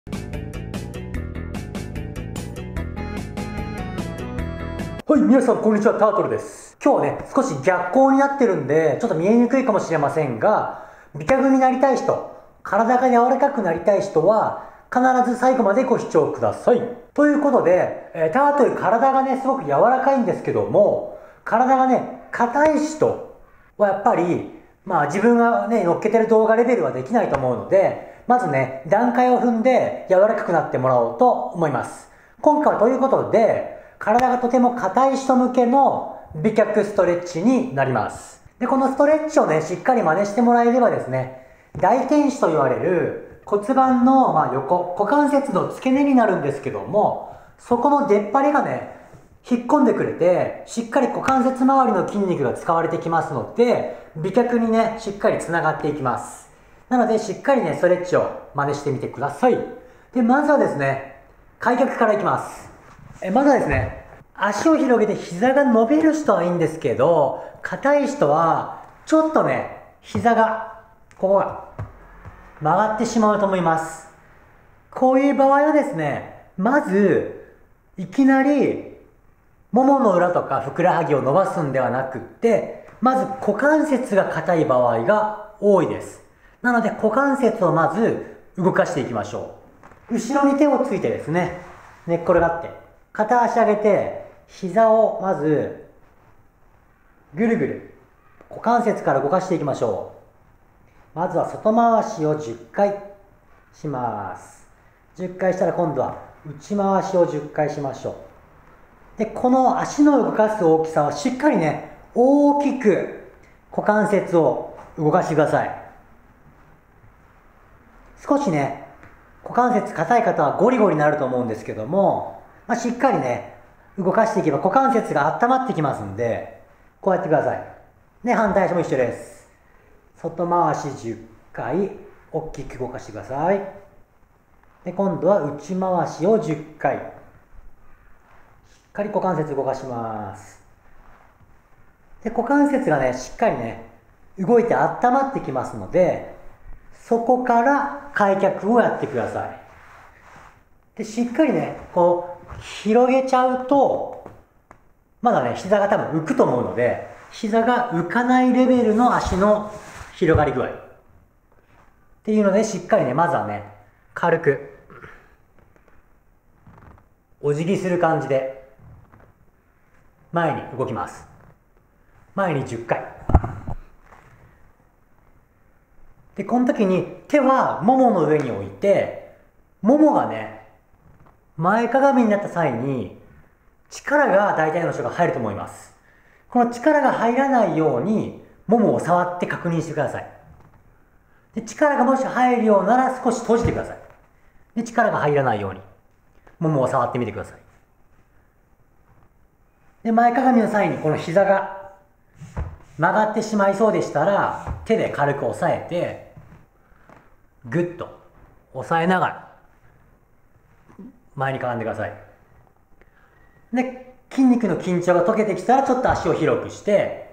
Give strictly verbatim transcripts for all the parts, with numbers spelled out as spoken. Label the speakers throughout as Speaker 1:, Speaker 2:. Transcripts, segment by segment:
Speaker 1: はい、皆さんこんにちは、タートルです。今日はね、少し逆光になってるんで、ちょっと見えにくいかもしれませんが、美脚になりたい人、体が柔らかくなりたい人は、必ず最後までご視聴ください。ということで、えー、タートル体がね、すごく柔らかいんですけども、体がね、硬い人はやっぱり、まあ自分がね、乗っけてる動画レベルはできないと思うので、まずね、段階を踏んで柔らかくなってもらおうと思います。今回はということで、体がとても硬い人向けの美脚ストレッチになります。で、このストレッチをね、しっかり真似してもらえればですね、大天使と言われる骨盤のまあ横、股関節の付け根になるんですけども、そこの出っ張りがね、引っ込んでくれて、しっかり股関節周りの筋肉が使われてきますので、美脚にね、しっかりつながっていきます。なので、しっかりね、ストレッチを真似してみてください。で、まずはですね、開脚からいきます。えまずはですね、足を広げて膝が伸びる人はいいんですけど、硬い人はちょっとね、膝がここが曲がってしまうと思います。こういう場合はですね、まずいきなりももの裏とかふくらはぎを伸ばすんではなくって、まず股関節が硬い場合が多いです。なので股関節をまず動かしていきましょう。後ろに手をついてですね、寝っ転がって片足上げて、膝をまずぐるぐる股関節から動かしていきましょう。まずは外回しをじゅっかいします。じゅっかいしたら今度は内回しをじゅっかいしましょう。で、この足の動かす大きさはしっかりね、大きく股関節を動かしてください。少しね、股関節硬い方はゴリゴリになると思うんですけども、まあ、しっかりね、動かしていけば股関節が温まってきますんで、こうやってください。で、反対足も一緒です。外回しじゅっかい、大きく動かしてください。で、今度は内回しをじゅっかい。しっかり股関節動かします。で、股関節がね、しっかりね、動いて温まってきますので、そこから開脚をやってください。で、しっかりね、こう、広げちゃうと、まだね、膝が多分浮くと思うので、膝が浮かないレベルの足の広がり具合。っていうので、しっかりね、まずはね、軽く、お辞儀する感じで、前に動きます。前にじゅっかい。で、この時に手はももの上に置いて、ももがね、前かがみになった際に、力が大体の人が入ると思います。この力が入らないように、ももを触って確認してください。で、力がもし入るようなら少し閉じてください。で、力が入らないように、ももを触ってみてください。で、前かがみの際にこの膝が曲がってしまいそうでしたら、手で軽く押さえて、ぐっと押さえながら、前にかがんでください。で、筋肉の緊張が解けてきたらちょっと足を広くして、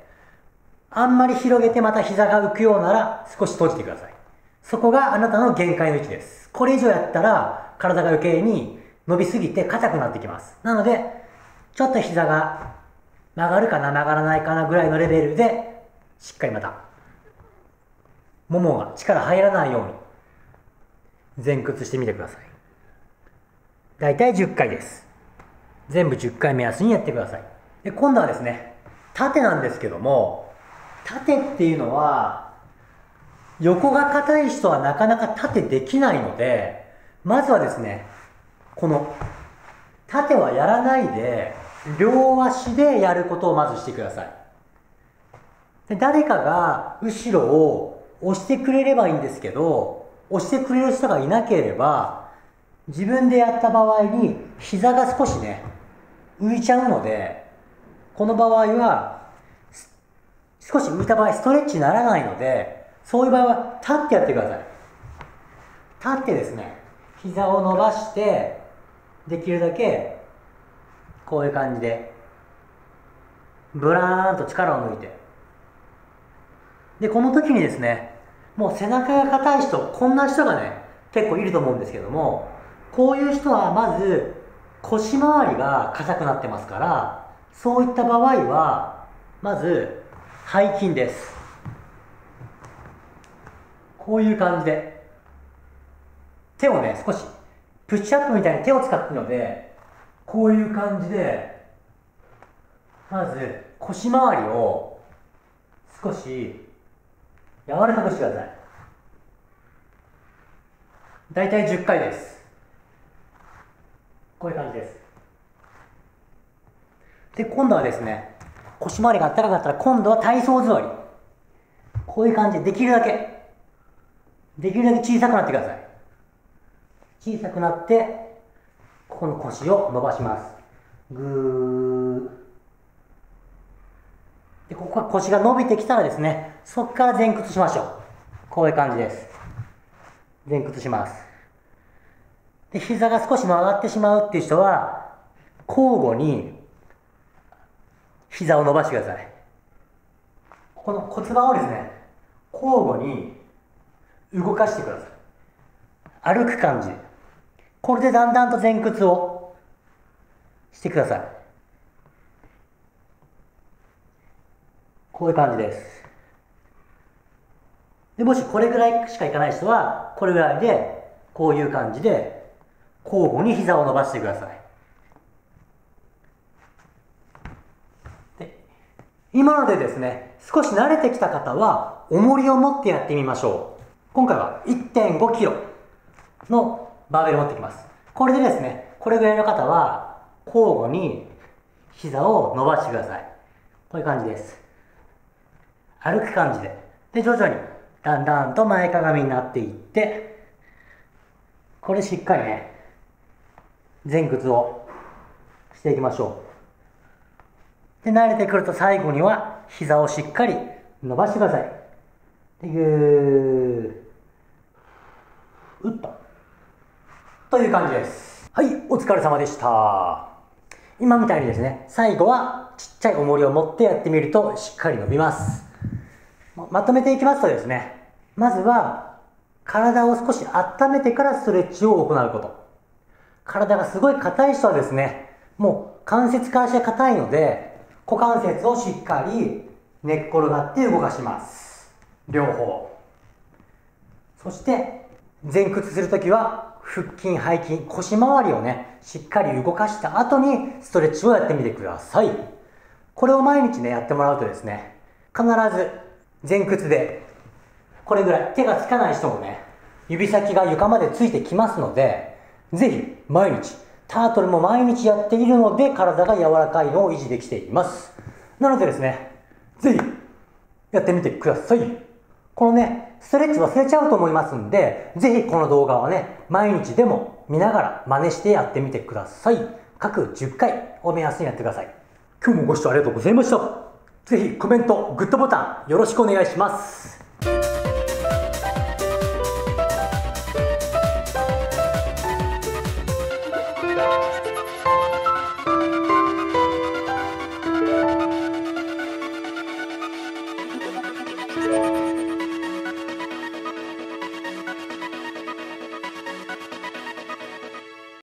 Speaker 1: あんまり広げてまた膝が浮くようなら少し閉じてください。そこがあなたの限界の位置です。これ以上やったら体が余計に伸びすぎて硬くなってきます。なので、ちょっと膝が曲がるかな曲がらないかなぐらいのレベルで、しっかりまた、ももが力入らないように前屈してみてください。だいたいじゅっかいです。全部じゅっかい目安にやってください。で、今度はですね、縦なんですけども、縦っていうのは、横が硬い人はなかなか縦できないので、まずはですね、この、縦はやらないで、両足でやることをまずしてください。で、誰かが後ろを押してくれればいいんですけど、押してくれる人がいなければ、自分でやった場合に膝が少しね、浮いちゃうので、この場合は、少し浮いた場合ストレッチにならないので、そういう場合は立ってやってください。立ってですね、膝を伸ばして、できるだけ、こういう感じで、ブラーンと力を抜いて。で、この時にですね、もう背中が硬い人、こんな人がね、結構いると思うんですけども、 こういう人はまず腰回りが硬くなってますから、そういった場合はまず背筋です。こういう感じで手をね少しプッシュアップみたいに手を使ってるので、こういう感じでまず腰回りを少し柔らかくしてください。だいたいじゅっかいです。こういう感じです。で、今度はですね、腰回りが高かったら今度は体操座り。こういう感じでできるだけ、できるだけ小さくなってください。小さくなって、ここの腰を伸ばします。ぐー。で、ここは腰が伸びてきたらですね、そこから前屈しましょう。こういう感じです。前屈します。で、膝が少し曲がってしまうっていう人は、交互に膝を伸ばしてください。この骨盤をですね、交互に動かしてください。歩く感じ。これでだんだんと前屈をしてください。こういう感じです。で、もしこれぐらいしかいかない人は、これぐらいで、こういう感じで、交互に膝を伸ばしてください。で、今のでですね、少し慣れてきた方は、重りを持ってやってみましょう。今回は いってんごキロのバーベルを持ってきます。これでですね、これぐらいの方は、交互に膝を伸ばしてください。こういう感じです。歩く感じで。で、徐々に、だんだんと前かがみになっていって、これしっかりね、前屈をしていきましょう。で、慣れてくると最後には、膝をしっかり伸ばしてください。で、ぐー、うっと。という感じです。はい、お疲れ様でした。今みたいにですね、最後はちっちゃい重りを持ってやってみるとしっかり伸びます。まとめていきますとですね、まずは体を少し温めてからストレッチを行うこと。体がすごい硬い人はですね、もう関節からして硬いので、股関節をしっかり寝っ転がって動かします。両方。そして前屈するときは腹筋、背筋、腰回りをね、しっかり動かした後にストレッチをやってみてください。これを毎日ね、やってもらうとですね、必ず前屈で、これぐらい、手がつかない人もね、指先が床までついてきますので、ぜひ毎日、タートルも毎日やっているので、体が柔らかいのを維持できています。なのでですね、ぜひ、やってみてください。このね、ストレッチ忘れちゃうと思いますんで、ぜひこの動画はね、毎日でも見ながら真似してやってみてください。各じゅっかいを目安にやってください。今日もご視聴ありがとうございました。ぜひコメント、グッドボタンよろしくお願いします。